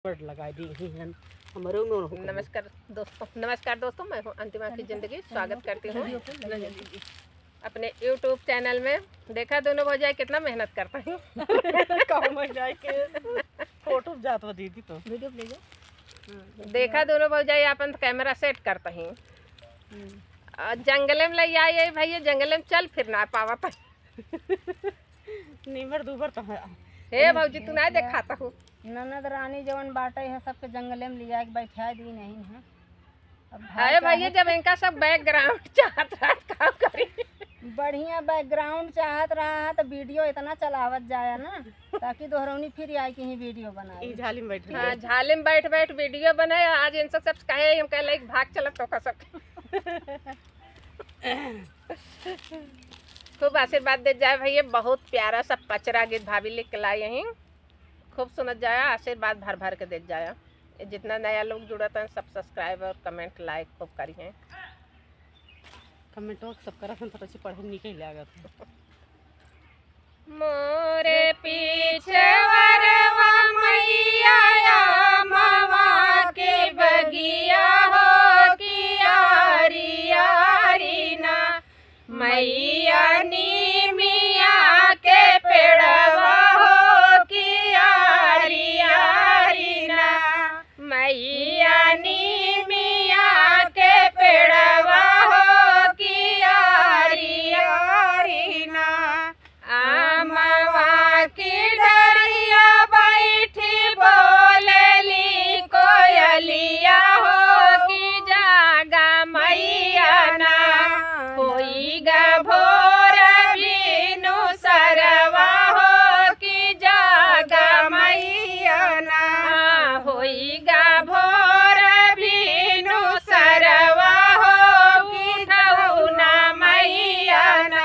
लगाई दी हैं हमारे नमस्कार दोस्तों, मैं हूं अंतिमा की जिंदगी। स्वागत करती हूं अपने YouTube चैनल में। देखा दोनों भौजाई कितना मेहनत करता है। फोटो जात दीदी तो वीडियो ले जा। देखा दोनों भौजाई अपन कैमरा सेट करता ही जंगले में ले आई भैया, जंगले में चल फिर ना पावा था। नीमर दूबर तो हे भौजी तू ना देखाता हूँ। ननद रानी जवन बाटे है सबके जंगले में लिया के बैठा दी नहीं है। अरे भैया जब इनका सब बैकग्राउंड चाहत रहा काम करी, बढ़िया बैकग्राउंड चाहत रहा है तो वीडियो इतना चलावत जाए ना ताकि दोहरौनी फिर आई कि वीडियो बनाए। झाली में बैठ हाँ, झाली में बैठ बैठ वीडियो बनाए। आज इनसे सब कहे हम कह लाइक भाग चलत तो का सब खूब आशीर्वाद दे जाए भैया। बहुत प्यारा सा पचरा गीत भाभी लिख के लाई यहीं, खूब सुनत जाया, आशीर्वाद भर भर के दे जाया। जितना नया लोग जुड़ता है सब सब्सक्राइब और कमेंट लाइक खूब करी हैं। कमेंट सब करा थोड़ा सी पढ़े निकल आएगा। मोरे पीछे वरवा मैया मवा के बगिया हो कि यारी यारी ना मैया नी मिया के पेड़वा हो कि यारी यारी ना मैया नी मिया के पेड़वा हो कि यारी यारी ना आमवा की डरिया बैठी बोलेली कोयलिया हो कि जागा मैया ना होइगा भोर बीनु सरवा हो कि जागा मैया ना होइगा भोर बीनु सरवा हो कि ठौना मैया ना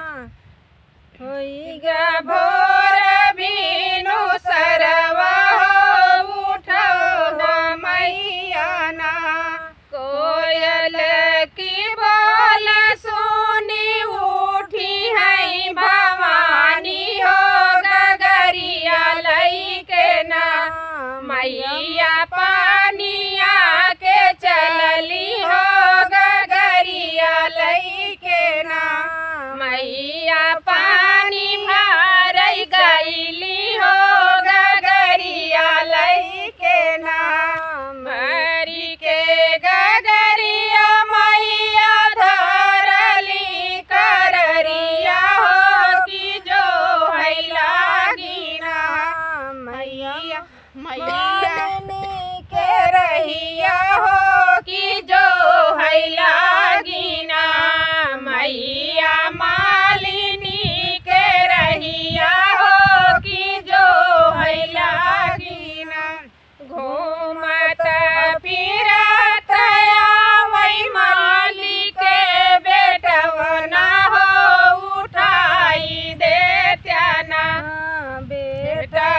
होइगा भोर बीनु सरवा हो उठौना मैया ना कोयल की बोल सुनी उठी है भवानी हो गगरिया लई के ना मैया पानिया के चलली हो गगरिया लई के ना मैया पानी भरई गईली हो गगरिया लई के ना मरी के गगरिया मैया धरली कररिया हो कि जो है लागी ना मैया के रहिया हो कि जो है लागी ना मैया मालिनी के रहिया हो कि जो है लागी ना घूमत फिरत आवै माली के बेटवना हो उठाई देत्या ना बेटा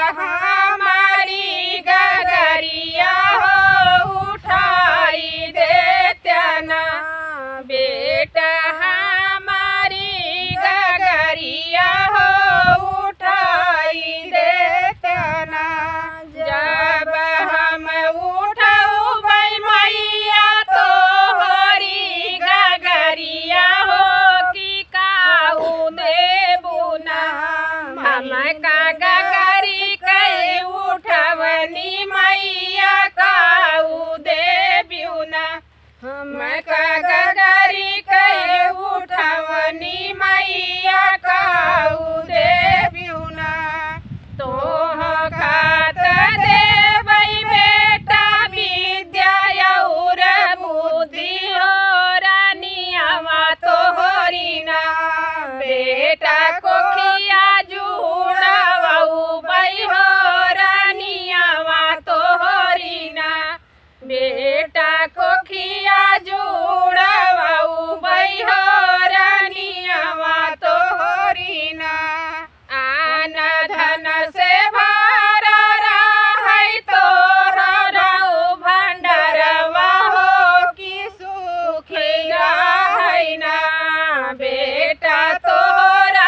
हमारी गगरिया हो उठाई देत्या ना बेटा हमारी गगरिया हो उठाई देत्या ना जब हम उठौबै मैया तो हरी गगरिया हो कि काऊ देबू ना हम का गगरी के उठवनी मैया काऊ देबू ना हम का गगरी के उठवनी मैया काऊ देबू ना तोह खात देबै बेटा विद्या और बुद्धि हो रानियावा तोहरी ना बेटा कोखिया जुड़ाऊ बै हो रानियावा तोहरी ना बेटा कोखिया जुड़ाऊ बै हो रानियावा तोहरी ना आन धन से भरा रहै तोहरा भंडारवा हो कि सुखी रहै ना बेटा तोहरा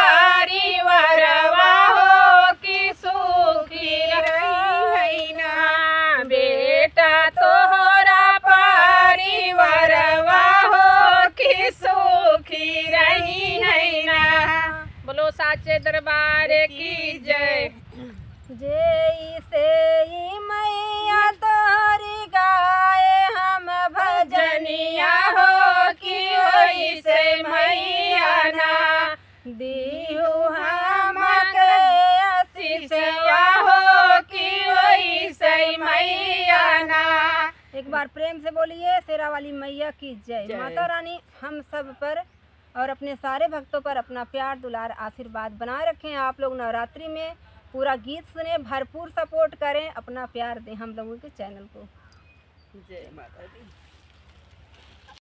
परिवारवा हो कि सुखी रही है ना। मैया तोहरा परिवारवा हो कि सुखी रही नैना। बोलो साचे दरबार की जय। जय से ही मैया तोहरी गाए हम भजनिया हो कि होई से मैया ना दीहु हमके आशीषवा हो कि होई से मैया ना। एक बार प्रेम से बोलिए शेरा वाली मैया की जय। जय। माता रानी हम सब पर और अपने सारे भक्तों पर अपना प्यार दुलार आशीर्वाद बनाए रखें। आप लोग नवरात्रि में पूरा गीत सुने, भरपूर सपोर्ट करें, अपना प्यार दें हम लोगों के चैनल को। जय माता दी।